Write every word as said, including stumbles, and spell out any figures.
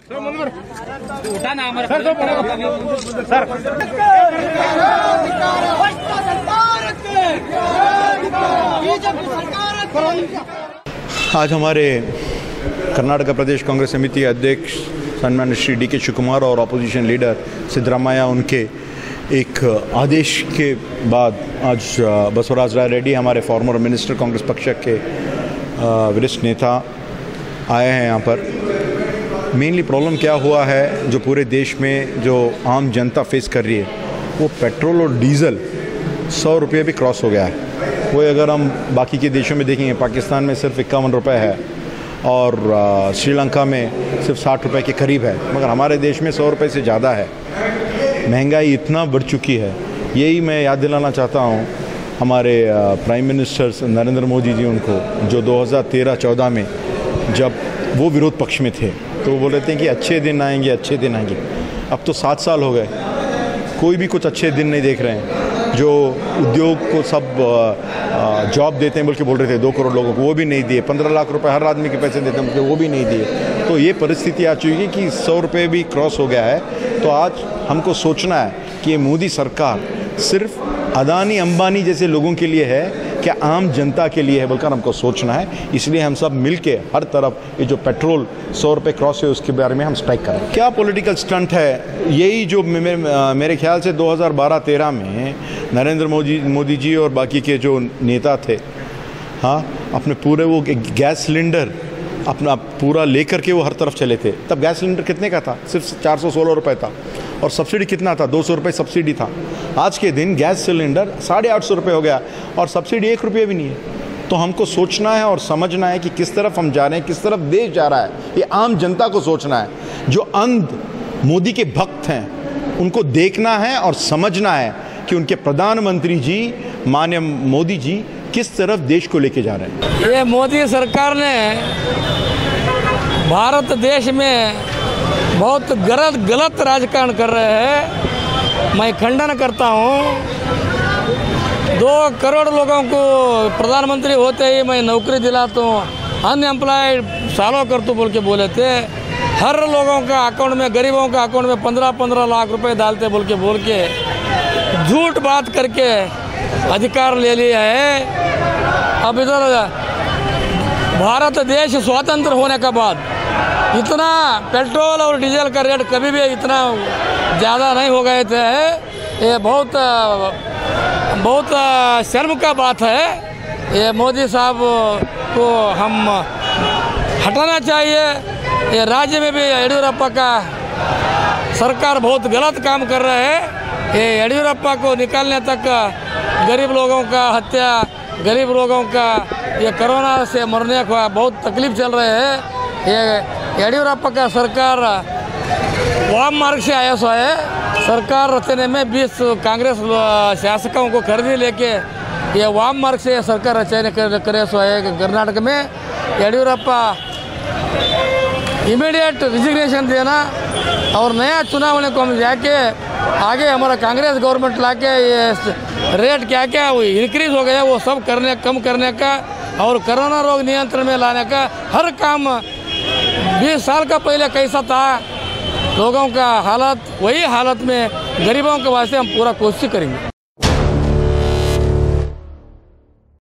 आज हमारे कर्नाटक प्रदेश कांग्रेस समिति के अध्यक्ष सम्मानित श्री डी के शिवकुमार और अपोजिशन लीडर सिद्धरामैया उनके एक आदेश के बाद आज बसवराज राय रेड्डी हमारे फॉर्मर मिनिस्टर कांग्रेस पक्ष के वरिष्ठ नेता आए हैं यहाँ पर। मेनली प्रॉब्लम क्या हुआ है जो पूरे देश में जो आम जनता फेस कर रही है, वो पेट्रोल और डीज़ल सौ रुपये भी क्रॉस हो गया है। वो अगर हम बाकी के देशों में देखेंगे, पाकिस्तान में सिर्फ इक्यावन रुपये है और श्रीलंका में सिर्फ साठ रुपये के करीब है, मगर हमारे देश में सौ रुपये से ज़्यादा है। महंगाई इतना बढ़ चुकी है। यही मैं याद दिलाना चाहता हूँ हमारे प्राइम मिनिस्टर नरेंद्र मोदी जी उनको, जो दो हज़ार तेरह चौदह में जब वो विरोध पक्ष में थे तो वो बोल रहे थे कि अच्छे दिन आएंगे अच्छे दिन आएंगे। अब तो सात साल हो गए, कोई भी कुछ अच्छे दिन नहीं देख रहे हैं। जो उद्योग को सब जॉब देते हैं बोल के बोल रहे थे दो करोड़ लोगों को, वो भी नहीं दिए। पंद्रह लाख रुपए हर आदमी के पैसे देते हैं बोल के वो भी नहीं दिए। तो ये परिस्थिति आ चुकी है कि सौ रुपये भी क्रॉस हो गया है। तो आज हमको सोचना है कि ये मोदी सरकार सिर्फ अदानी अंबानी जैसे लोगों के लिए है क्या आम जनता के लिए है बोलकर हमको सोचना है। इसलिए हम सब मिलके हर तरफ ये जो पेट्रोल सौ रुपये क्रॉस है उसके बारे में हम स्ट्राइक करें। क्या पॉलिटिकल स्टंट है यही जो मे, मेरे ख्याल से दो हज़ार बारह तेरह में नरेंद्र मोदी मोदी जी और बाकी के जो नेता थे, हाँ, अपने पूरे वो गैस सिलेंडर अपना पूरा लेकर के वो हर तरफ चले थे। तब गैस सिलेंडर कितने का था? सिर्फ चार सौ सोलह रुपये था और सब्सिडी कितना था? दो सौ रुपये सब्सिडी था। आज के दिन गैस सिलेंडर साढ़े आठ सौ रुपये हो गया और सब्सिडी एक रुपये भी नहीं है। तो हमको सोचना है और समझना है कि किस तरफ हम जा रहे हैं, किस तरफ देश जा रहा है। ये आम जनता को सोचना है। जो अंध मोदी के भक्त हैं उनको देखना है और समझना है कि उनके प्रधानमंत्री जी माननीय मोदी जी किस तरफ देश को लेके जा रहे हैं। ये मोदी सरकार ने भारत देश में बहुत गलत गलत राजकारण कर रहे हैं। मैं खंडन करता हूँ। दो करोड़ लोगों को प्रधानमंत्री होते ही मैं नौकरी दिलाता हूँ, अनएम्प्लॉयड सालों कर तो बोल के बोले थे। हर लोगों का अकाउंट में, गरीबों का अकाउंट में पंद्रह पंद्रह लाख रुपए डालते बोल के बोल के झूठ बात करके अधिकार ले लिया है। अब इधर भारत देश स्वतंत्र होने के बाद इतना पेट्रोल और डीजल का रेट कभी भी इतना ज़्यादा नहीं हो गए थे। ये बहुत बहुत शर्म का बात है। ये मोदी साहब को हम हटाना चाहिए। ये राज्य में भी येडियुरप्पा का सरकार बहुत गलत काम कर रहे हैं। ये येडियुरप्पा को निकालने तक गरीब लोगों का हत्या, गरीब लोगों का ये कोरोना से मरने का बहुत तकलीफ चल रहे हैं। ये येडियुरप्पा का सरकार वाम मार्ग से आया सो है। सरकार रचने में बीस कांग्रेस शासकों को खरीदी लेके ये वाम मार्ग से सरकार रचने करे सो है। कर्नाटक में येडियुरप्पा इमीडिएट रिजिग्नेशन देना और नया चुनाव को हम जाके आगे हमारा कांग्रेस गवर्नमेंट लाके ये रेट क्या क्या इंक्रीज हो गया वो सब करने कम करने का और कोरोना रोग नियंत्रण में लाने का हर काम। बीस साल का पहले कैसा था लोगों का हालत, वही हालत में गरीबों के वास्ते हम पूरा कोशिश करेंगे।